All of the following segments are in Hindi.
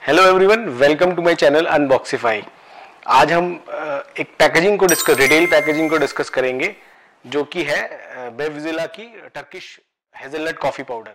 Hello everyone, welcome to my channel Unboxify. आज हम एक पैकेजिंग को रिटेल पैकेजिंग को डिस्कस करेंगे जो कि है बेवजिला की टर्किश हेजलनट कॉफी पाउडर।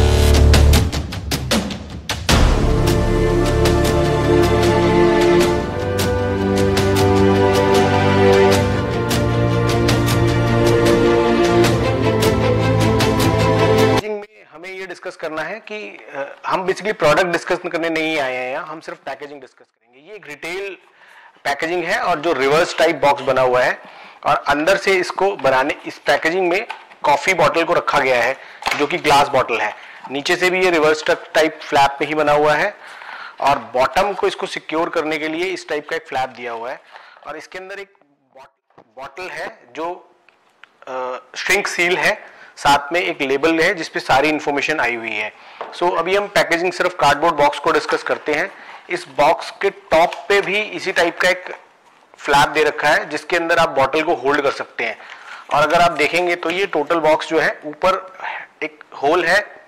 हमें ये डिस्कस करना है कि हम बेसिकली प्रोडक्ट डिस्कस करने नहीं आए हैं, हम सिर्फ पैकेजिंग डिस्कस करेंगे। ये एक रिटेल पैकेजिंग है और जो रिवर्स टाइप बॉक्स बना हुआ है और अंदर से इसको बनाने इस पैकेजिंग में कॉफी बॉटल को रखा गया है जो कि ग्लास बॉटल है। नीचे से भी ये रिवर्स टाइप फ्लैप में ही बना हुआ है और बॉटम को इसको सिक्योर करने के लिए इस टाइप का एक फ्लैप दिया हुआ है और इसके अंदर एक बॉटल है जो श्रिंक सील है, साथ में एक लेबल है जिसपे सारी इंफॉर्मेशन आई हुई है। सो अभी हम पैकेजिंग सिर्फ कार्डबोर्ड बॉक्स को डिस्कस करते हैं। इस बॉक्स के टॉप पे भी इसी टाइप का एक फ्लैप दे रखा है जिसके अंदर आप बॉटल को होल्ड कर सकते हैं। और अगर आप देखेंगे तो ये टोटल बॉक्स जो है ऊपर एक होल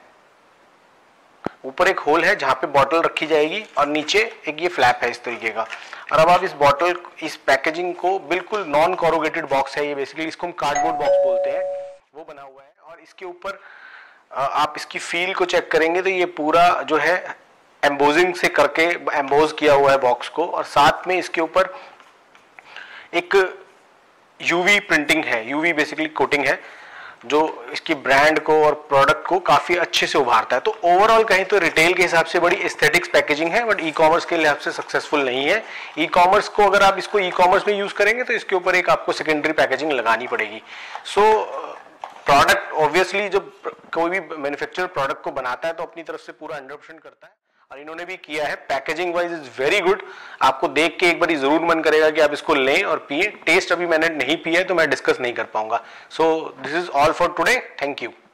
है जहां पे बॉटल रखी जाएगी और नीचे एक ये फ्लैप है इस तरीके का। और अब आप इस पैकेजिंग को बिल्कुल नॉन कोरुगेटेड बॉक्स है, ये बेसिकली इसको हम कार्डबोर्ड बॉक्स बोलते हैं, वो बना हुआ है। और इसके ऊपर आप इसकी फील को चेक करेंगे तो ये पूरा जो है एम्बोजिंग से करके एम्बोज किया हुआ है बॉक्स को और साथ में इसके ऊपर एक यूवी प्रिंटिंग है, यूवी बेसिकली कोटिंग है जो इसकी ब्रांड को और प्रोडक्ट को काफी अच्छे से उभारता है। तो ओवरऑल कहीं तो रिटेल के हिसाब से बड़ी एस्थेटिक्स पैकेजिंग है, बट ई कॉमर्स के लिहाज से सक्सेसफुल नहीं है। ई कॉमर्स को अगर आप इसको ई कॉमर्स में यूज करेंगे तो इसके ऊपर एक आपको सेकेंडरी पैकेजिंग लगानी पड़ेगी। सो प्रोडक्ट ऑब्वियसली जब कोई भी मैन्युफैक्चरर प्रोडक्ट को बनाता है तो अपनी तरफ से पूरा 100% करता है और इन्होंने भी किया है। Packaging wise is very good. आपको देख के एक बार जरूर मन करेगा कि आप इसको लें और पिए। टेस्ट अभी मैंने नहीं पिया है तो मैं डिस्कस नहीं कर पाऊंगा। So this is all for today. Thank you.